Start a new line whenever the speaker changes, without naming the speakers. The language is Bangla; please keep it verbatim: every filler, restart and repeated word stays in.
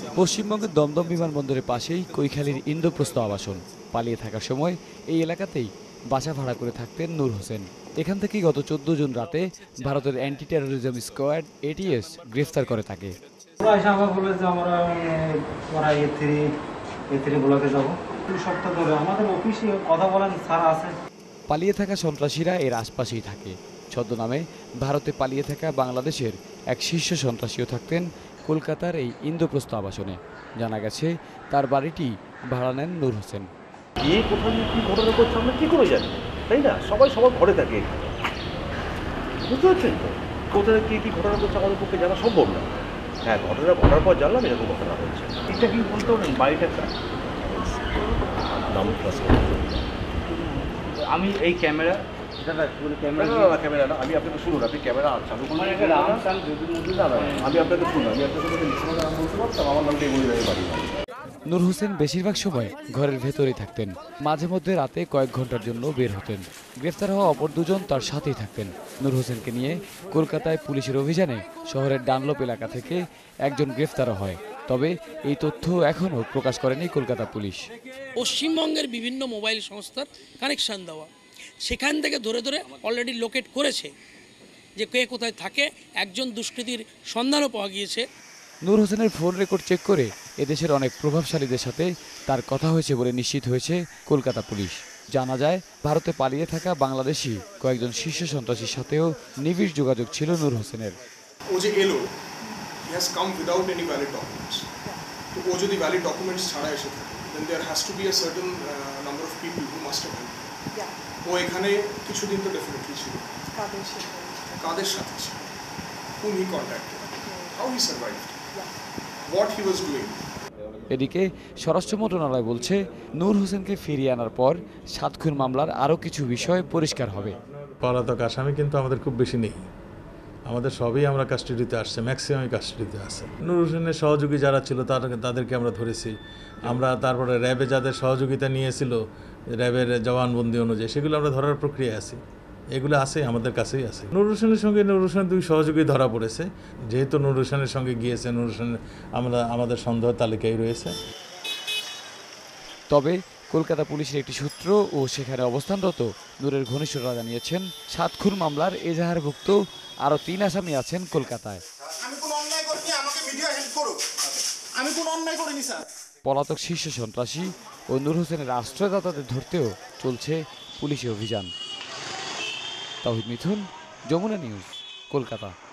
পশ্চিমবঙ্গের দমদম বিমানবন্দরের পাশেই কৈখালীর ইন্দ্রপ্রস্থ আবাসন। পালিয়ে থাকার সময় এই এলাকাতেই বাসা ভাড়া করে থাকতেন নূর হোসেন। এখান থেকেই গত চোদ্দ জুন রাতে ভারতের অ্যান্টি টেরোরিজম স্কোয়াড এটিএস গ্রেফতার করে তাকে। পালিয়ে থাকা সন্ত্রাসীরা এর আশপাশেই থাকে। ছদ্মনামে ভারতে পালিয়ে থাকা বাংলাদেশের এক শীর্ষ সন্ত্রাসীও থাকতেন কলকাতার এই ইন্দ্রপ্রস্থ আবাসনে। জানা গেছে তার বাড়িটি ভাড়া নেন নূর হোসেন।
কে কোথায় কি ঘটনা করছে আমরা কি করে জানি, তাই না? সবাই সবার ঘরে থাকে, বুঝতে পারছেন তো? কোথায় কে কি ঘটনা করছে আমাদের পক্ষে জানা সম্ভব না। হ্যাঁ, ঘটনা ঘটার পর জানলাম এরকম ঘটনা হয়েছে। এটা কি বলতে পারেন বাড়িটা নাম?
আমি এই ক্যামেরা
ক্যামেরা না, আমি আপনাকে শুনুন, আপনি ক্যামেরা চালু করুন। আমি আপনাকে শুনুন, আমি আপনাকে নাম বলতে পারতাম, আমার নামটা বলে দেবে বাড়ি।
নূর হোসেন বেশিরভাগ সময় ঘরের ভেতরেই থাকতেন। মাঝে মধ্যে রাতে কয়েক ঘন্টার জন্য বের হতেন। গ্রেফতার হওয়া অপর দুজন তার সাথেই থাকতেন। নূর হোসেনকে নিয়ে কলকাতায় পুলিশের অভিযানে শহরের ডানলপ এলাকা থেকে একজন গ্রেফতারও হয়। তবে এই তথ্য এখনও প্রকাশ করেনি কলকাতা পুলিশ।
পশ্চিমবঙ্গের বিভিন্ন মোবাইল সংস্থার কানেকশান দেওয়া, সেখান থেকে ধরে ধরে অলরেডি লোকেট করেছে যে কে কোথায় থাকে। একজন দুষ্কৃতীর সন্ধানও পাওয়া গিয়েছে।
নূর হোসেনের ফোন রেকর্ড চেক করে এদেশের অনেক প্রভাবশালীদের সাথে তার কথা হয়েছে বলে নিশ্চিত হয়েছে কলকাতা পুলিশ। জানা যায় ভারতে পালিয়ে থাকা বাংলাদেশি কয়েকজন শীর্ষ সন্ত্রাসীর সাথেও নিবিড় যোগাযোগ ছিল নূর হোসেনের।
ও যে এলো, he has come without any valid documents. তো ও যদি ভ্যালিড ডকুমেন্টস ছাড়া এসে থাকে, then there has to be a certain uh, number of people who must have helped. ও এখানে কিছুদিন তো ডেফিনেটলি ছিল। কাদের সাথে ছিল? whom he contacted, how he survived, what he was doing.
এদিকে স্বরাষ্ট্র মন্ত্রণালয় বলছে নূর হোসেনকে ফিরিয়ে আনার পর সাত খুন মামলার আরও কিছু বিষয় পরিষ্কার হবে।
পলাতক আসামি কিন্তু আমাদের খুব বেশি নেই, আমাদের সবই আমরা কাস্টাডিতে আসছে, ম্যাক্সিমামই কাস্টাডিতে আছে। নূর হোসেনের সহযোগী যারা ছিল তার তাদেরকে আমরা ধরেছি। আমরা তারপরে র্যাবে যাদের সহযোগিতা নিয়েছিল র্যাবের জবানবন্দি অনুযায়ী সেগুলো আমরা ধরার প্রক্রিয়ায় আছি। এগুলো আছে, আমাদের কাছেই আছে। নূর হোসেনের সঙ্গে নূর হোসেনের দুই সহযোগী ধরা পড়েছে। যেহেতু নূর হোসেনের সঙ্গে গিয়েছে, নূর হোসেন আমরা আমাদের সন্দেহ তালিকায় রয়েছে।
তবে কলকাতা পুলিশের একটি সূত্র ও সেখানে অবস্থানরত নূরের ঘনিষ্ঠরা জানিয়েছেন সাত খুন মামলার এজাহারভুক্ত আরও তিন আসামি আছেন কলকাতায়। পলাতক শীর্ষ সন্ত্রাসী ও নূর হোসেনের আশ্রয়দাতাদের ধরতেও চলছে পুলিশি অভিযান। তাওহিদ মিথুন, যমুনা নিউজ, কলকাতা।